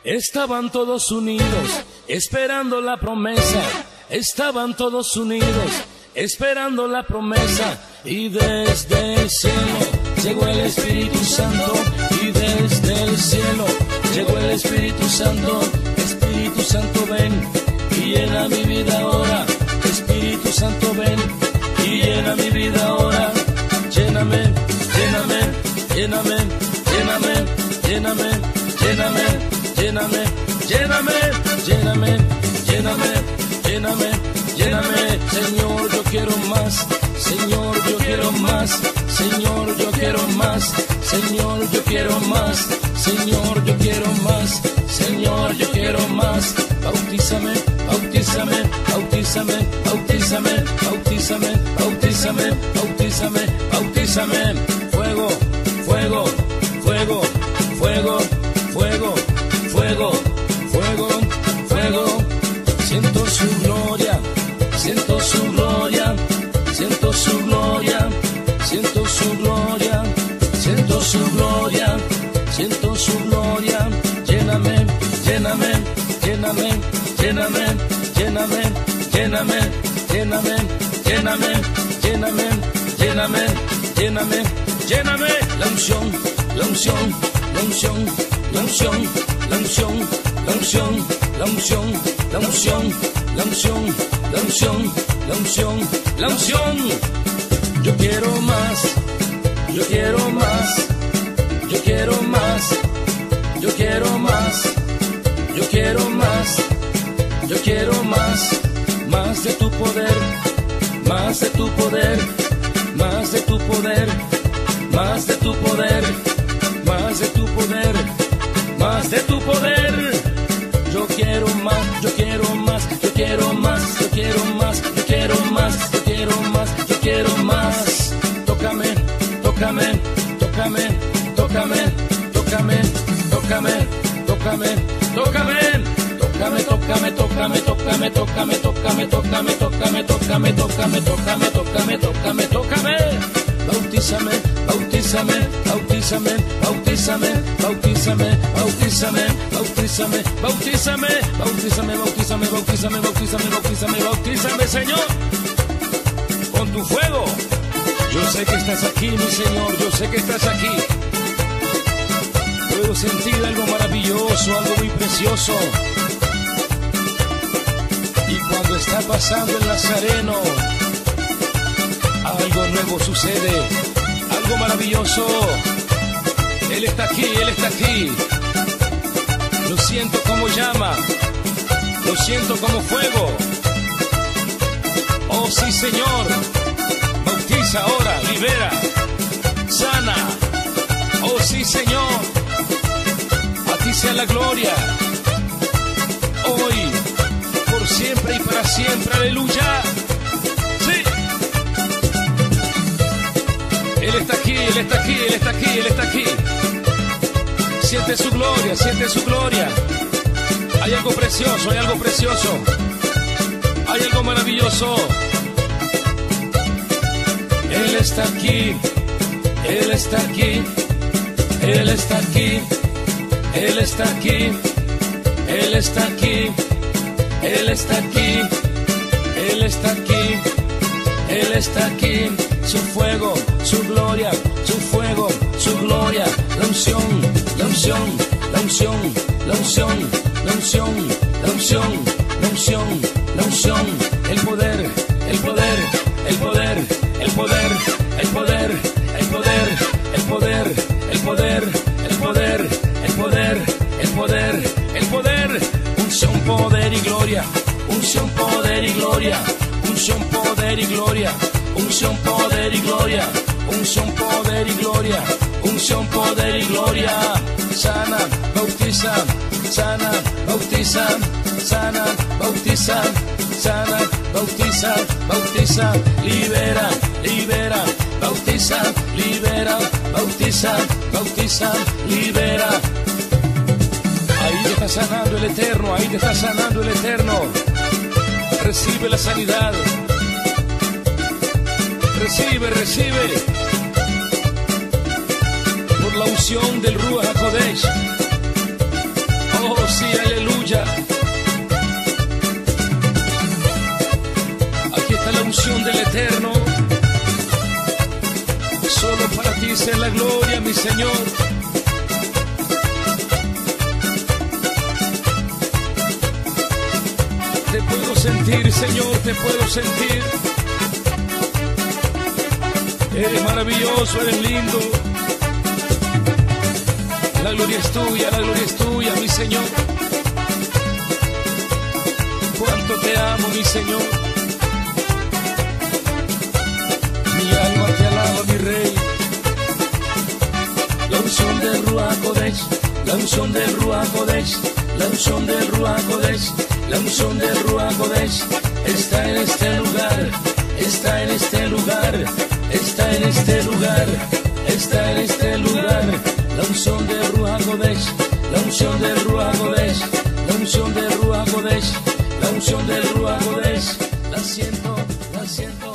Estaban todos unidos, esperando la promesa. Estaban todos unidos, esperando la promesa. Y desde el cielo llegó el Espíritu Santo. Y desde el cielo llegó el Espíritu Santo. Espíritu Santo, ven y llena mi vida ahora. Espíritu Santo, ven y llena mi vida ahora. Lléname, lléname, lléname, lléname, lléname, lléname, lléname, lléname, lléname, lléname, lléname, lléname. Señor, yo quiero más. Señor, yo quiero más. Señor, yo quiero más. Señor, yo quiero más. Señor, yo quiero más. Señor, yo quiero más. Bautízame, bautízame, bautízame, bautízame, bautízame, bautízame, bautízame, bautízame. Fuego, fuego, fuego, fuego, fuego, fuego, fuego, fuego. Siento su gloria, siento su gloria, siento su gloria, siento su gloria, siento su gloria, siento su gloria. Lléname, lléname, lléname, lléname, lléname, lléname, lléname, lléname, lléname, lléname, lléname, lléname. La unción, la unción, la unción, la unción, la unción, la unción, la unción, la unción, la unción, la unción, la unción, la unción. Yo quiero más, yo quiero más, yo quiero más, yo quiero más, yo quiero más, yo quiero más, más de tu poder, más de tu poder, más de tu poder, más de tu poder, más de tu poder, más de tu poder. Yo quiero más, yo quiero más, yo quiero más, yo quiero más, yo quiero más, yo quiero más, yo quiero más. Tócame, tócame, tócame, tócame, tócame, tócame, tócame, tócame. Tócame, tócame, tócame, tócame, tócame, tócame, tócame, tócame, tócame, tócame, tócame, tócame, tócame, tócame. Bautízame, bautízame, bautízame, bautízame, bautízame, bautízame, bautízame, bautízame, bautízame, bautízame, bautízame, bautízame, bautízame, bautízame, Señor, con tu fuego. Yo sé que estás aquí, mi Señor, yo sé que estás aquí. Puedo sentir algo maravilloso, algo muy precioso. Y cuando está pasando el Nazareno, algo nuevo sucede, algo maravilloso. Él está aquí, Él está aquí. Lo siento como llama, lo siento como fuego. Oh sí, Señor, bautiza ahora, libera, sana. Oh sí, Señor, a ti sea la gloria, hoy, por siempre y para siempre, aleluya. Sí. Él está aquí, Él está aquí, Él está aquí, Él está aquí. Siente su gloria, siente su gloria. Hay algo precioso, hay algo precioso. Hay algo maravilloso. Él está aquí, Él está aquí, Él está aquí, Él está aquí, Él está aquí, Él está aquí, Él está aquí, Él está aquí. Su fuego, su gloria, su fuego, su gloria. La unción, la unción, la unción, la unción, la unción, la unción, la unción, la unción. El poder, el poder, el poder, el poder, el poder, el poder, el poder, el poder, el poder, el poder, el poder, el poder. Unción, poder y gloria. Unción, poder y gloria. Unción, poder y gloria. Unción, poder y gloria. Unción, poder y gloria. Unción, poder y gloria. Sana, bautiza, sana, bautiza, sana, bautiza, sana, bautiza, bautiza, libera, libera, bautiza, libera, bautiza, bautiza, libera. Ahí te está sanando el Eterno, ahí te está sanando el Eterno. Recibe la sanidad. Recibe, recibe. Por la unción del Ruach HaKodesh. Oh, sí, Señor. Te puedo sentir, Señor, te puedo sentir. Eres maravilloso, eres lindo. La gloria es tuya, mi Señor. Cuánto te amo, mi Señor. Mi alma te alaba, mi Rey. La unción del Ruach Kodesh, la unción del Ruach Kodesh, la unción del Ruach Kodesh, la unción del Ruach Kodesh está en este lugar, está en este lugar, está en este lugar, está en este lugar. La unción del Ruach Kodesh, la unción del Ruach Kodesh, la unción del Ruach Kodesh, la unción del Ruach Kodesh, la siento, la siento.